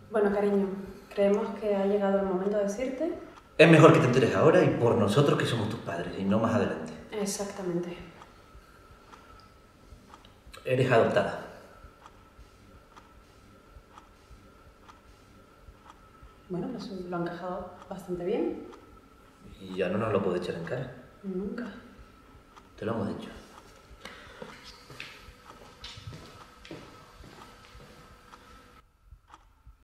Bueno, cariño, creemos que ha llegado el momento de decirte... Es mejor que te enteres ahora y por nosotros que somos tus padres y no más adelante. Exactamente. Eres adoptada. Bueno, pues lo han encajado bastante bien. Y ya no nos lo puedo echar en cara. Nunca. Te lo hemos dicho.